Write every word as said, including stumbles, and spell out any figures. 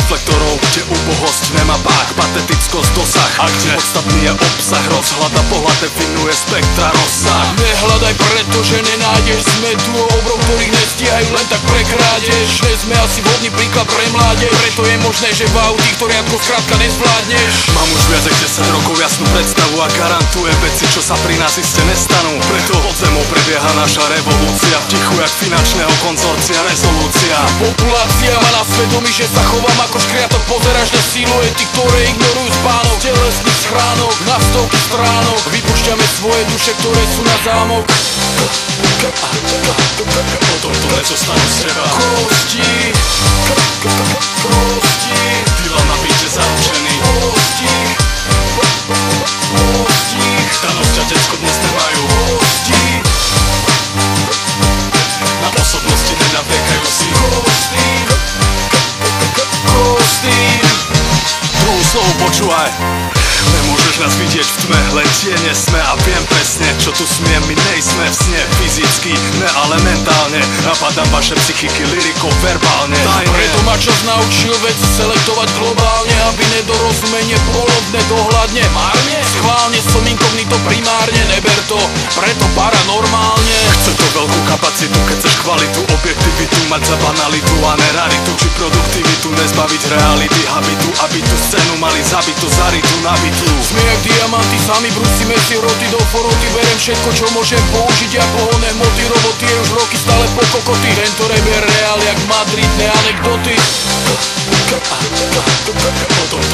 reflektorov, kde úbohosť nemá pák, patetickosť dosah, a kde podstatný je obsah, rozhľad a pohľad definuje spektra rozsah. Nehľadaj, pretože nenájdeš, sme duo obrov, ktorých nestíhajú len tak pre krádež. Že sme asi vhodný príklad pre mládež, preto je možné, že v autí to riadko skrátka nezvládneš. Mám už viac ako desať rokov jasnú predstavu a garantujem veci, čo sa pri nás iste nestanú. Preto pod zemou prebieha naša revolúcia, v tichu jak finančného konzorcia rezolúcia. Populácia má na svedomí, že sa chovám ako škriatok, pozeráš na siluety, ktoré ignorujú spánok telesných schránok, na stovky stránok vypúšťame svoje duše, ktoré sú na zámok. Potom to nezostanú z teba Kosti, kosti, Dylan na byte zaručený kosti, kosti, Danosť a decko dnes nemajú kosti, na osobnosti nenavekajú si kosti, kosti. Druhú slovo počúvaj. Nemôžeš nás vidieť v tme, len tiene sme a viem presne, čo tu smiem. My nejsme v sne fyzicky, ne ale mentálne. Napadám vaše psychiky lyriko verbálne. Preto ma čas naučil veci selektovať globálne, aby nedorozumenie bolo nedohľadne. Márne? Schválne som inkognito primárne, neber to preto paranormálne. Chce to veľkú kapacitu, keď chceš kvalitu, objektivitu, mať za banalitu a neraritu, či produktivitu, nezbaviť reality, habitu, aby tú scénu mali zabitú, zaritú, nabitú. Sme jak diamanty, sami brúsime si roty do poroty. Berem všetko, čo môžem použiť, ja pohonné moty, roboty je už roky stále po kokoty. Tento rap je reál jak Madrid, ne anekdoty. Potom